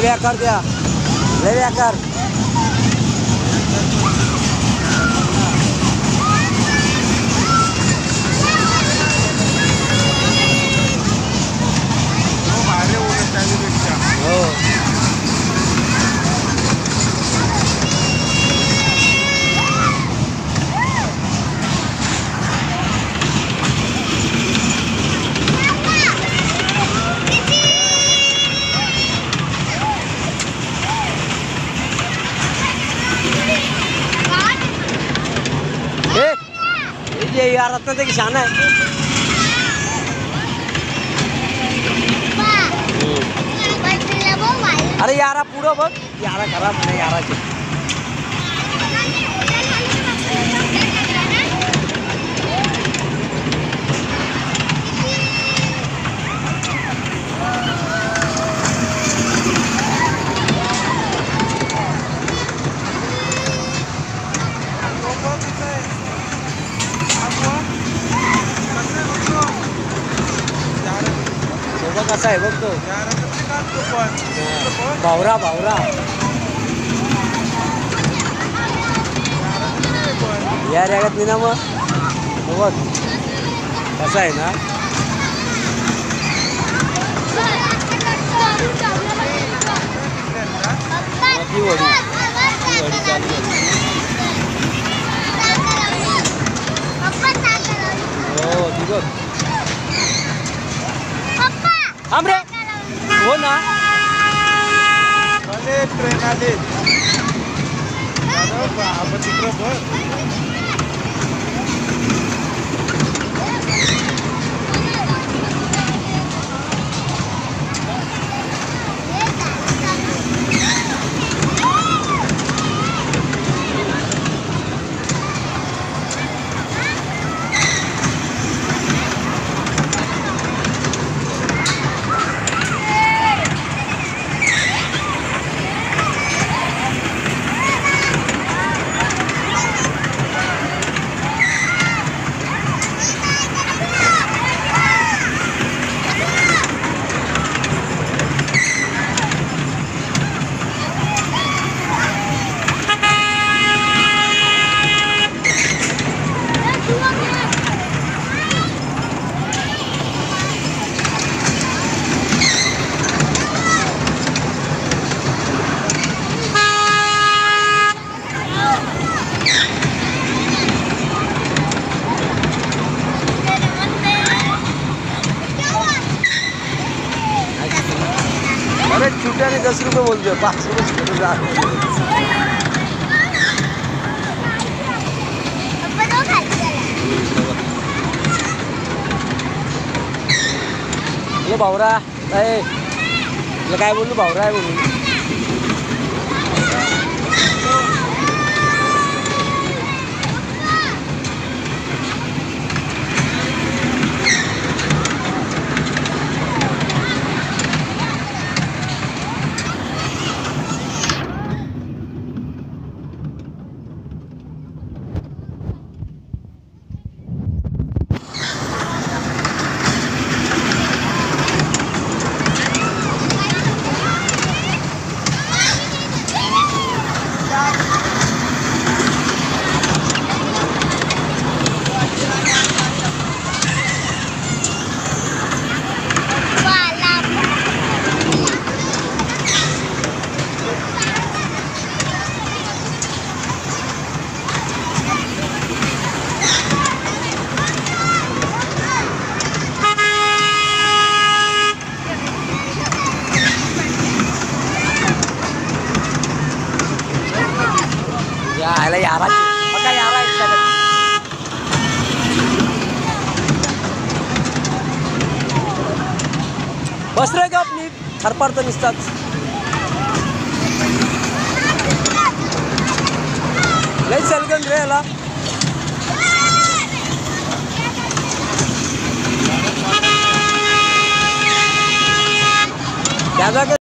बेकार द्या लय बेकार हो ये यार रत्न ते शान आहे अरे यारा पुढं बघ यारा खराब नाही याराचे कसा आहे बघ तो भावरा भावरा यार यागत नाही ना मग बघ कसा आहे ना ती वडी चालू हो ती बघ थांब रे हो ना ट्रेन आले आपण तिकडं बघ अरे छुट्याने 10 रुपये बोलतोय 5 रुपये भावरा काय बोललो भावरा आहे बोलून याला यारा बघा यारा बस रे का आपली हरपार तर निसतात लई सलगन रे याला त्याचा